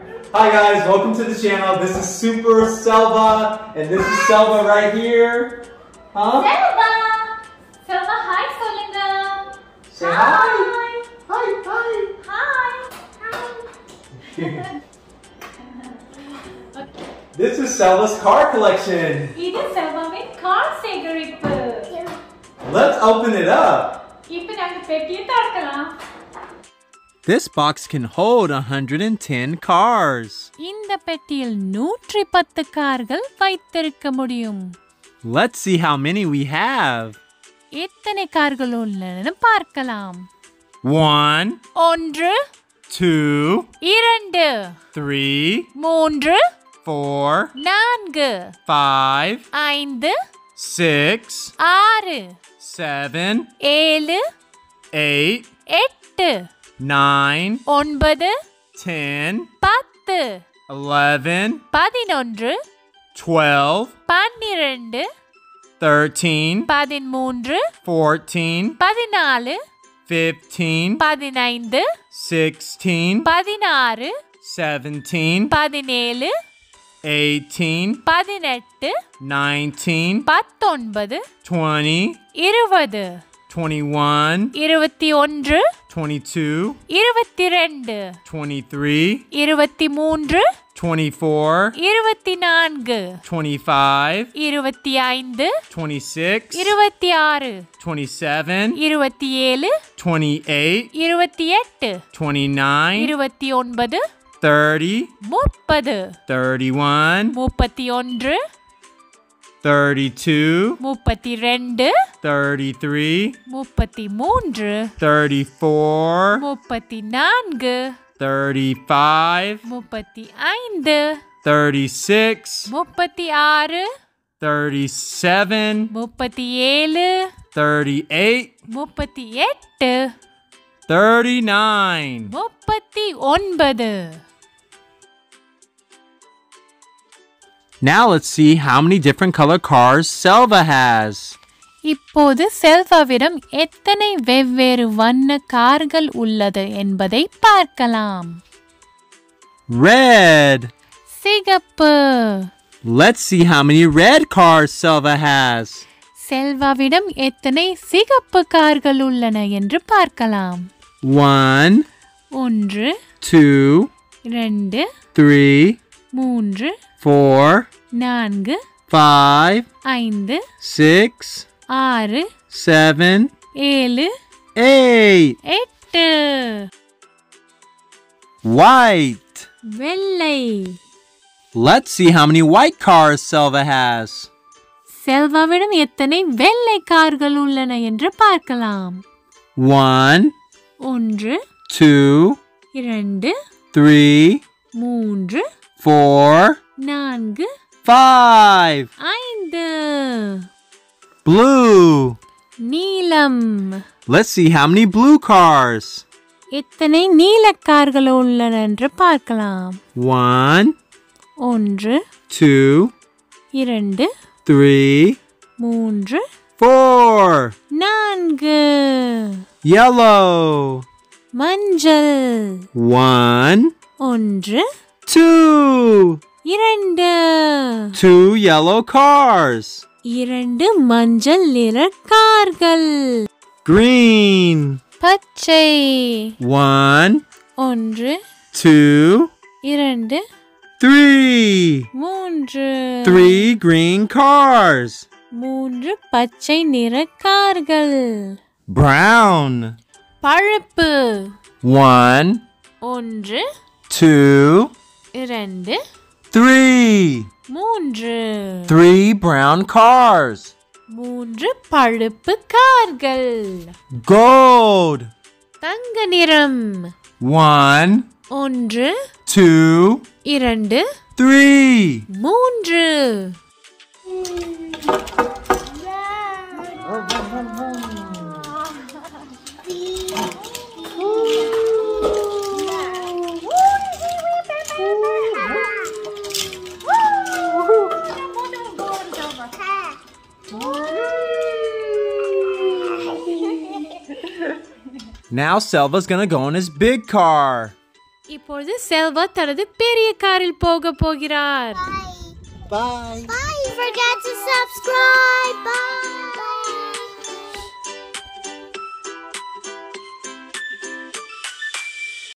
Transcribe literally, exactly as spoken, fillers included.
Hi guys, welcome to the channel. This is Super Selva, and this is Selva right here. Huh? Selva! Selva, hi, Solinga. Say hi. Hi. Hi. Hi. Hi. This is Selva's car collection. This is Selva's car segaripu. Let's open it up. Now we will This box can hold one hundred ten cars. இந்த பெட்டியில் நூற்று பத்து கார்கள் வைத்திருக்க முடியும். Let's see how many we have. எத்தனை கார்கள் உள்ளன பார்க்கலாம். One. ஒன்று. Two. இரண்டு. Three. மூன்று. Four. நான்கு. Five. ஐந்து. Six. ஆறு. Seven. ஏழு. Eight. எட்டு. Nine. ஒன்பது. Ten. பத்து. Eleven. பதினொன்று. Twelve. பன்னிரண்டு. Thirteen. பதிமூன்று. Fourteen. பதினாலு. Fifteen. பதினைந்து. Sixteen. பதினாறு. Seventeen. பதினேழு. Eighteen. பதினெட்டு. Nineteen. பத்தொன்பது. Twenty. இருபது. Twenty-one. இருபத்தி ஒன்று. Twenty-two. இருபத்தி இரண்டு. Twenty-three. இருபத்தி மூன்று. Twenty-four. இருபத்தி நான்கு. Twenty-five. இருபத்தி ஐந்து. Twenty-six. இருபத்தி ஆறு. Twenty-seven. இருபத்தி ஏழு. Twenty-eight. இருபத்தி எட்டு. Twenty-nine. இருபத்தி ஒன்பது. Thirty. முப்பது. Thirty-one. முப்பத்தி ஒன்று. Thirty-two. முப்பத்தி இரண்டு. Thirty-three. முப்பத்தி மூன்று. Thirty-four. முப்பத்தி நான்கு. Thirty-five. முப்பத்தி ஐந்து. Thirty-six. முப்பத்தி ஆறு. Thirty-seven. முப்பத்தி ஏழு. Thirty-eight. முப்பத்தி எட்டு. Thirty-nine. முப்பத்தி ஒன்பது. Now let's see how many different color cars Selva has. இப்போது செல்வாவிடம் எத்தனை வெவ்வேறு வண்ண கார்கள் உள்ளது என்பதை பார்க்கலாம். Red. சிகப்பு. Let's see how many red cars Selva has. செல்வாவிடம் எத்தனை சிகப்பு கார்கள் உள்ளன என்று பார்க்கலாம். One. ஒன்று. Two. இரண்டு. Three. மூன்று. Four. நான்கு. Five. ஐந்து. Six. ஆறு. Seven. ஏழு. Eight. எட்டு. White. வெள்ளை. Let's see how many white cars Selva has. செல்வாவிடம் எத்தனை வெள்ளை கார்கள் உள்ளன என்று பார்க்கலாம். One. ஒன்று. Two. இரண்டு. Three. மூன்று. Four. நான்கு. Five. ஐந்து. Blue. நீலம். Let's see how many blue cars. எத்தனை நீல கார்கள் உள்ளன என்று பார்க்கலாம். One. ஒன்று. Two. இரண்டு. Three. மூன்று. Four. நான்கு. Yellow. மஞ்சள். One. ஒன்று. Two. இரண்டு. Two yellow cars. இரண்டு மஞ்சள் நிற கார்கள். Green. பச்சை. One. ஒன்று. Two. இரண்டு. Three. மூன்று. Three green cars. மூன்று பச்சை நிற கார்கள். Brown. பழுப்பு. One. ஒன்று. Two. இரண்டு. Three. மூன்று. Three brown cars. மூன்று பழுப்பு கார்கள். Gold. தங்க நிறம். One. ஒன்று. Two. இரண்டு. Three. மூன்று. Now Selva's gonna go in his big car. இப்பொழுது செல்வா தனது பெரிய காரில் போக போகிறார். Bye. Bye. Bye. Don't forget to subscribe.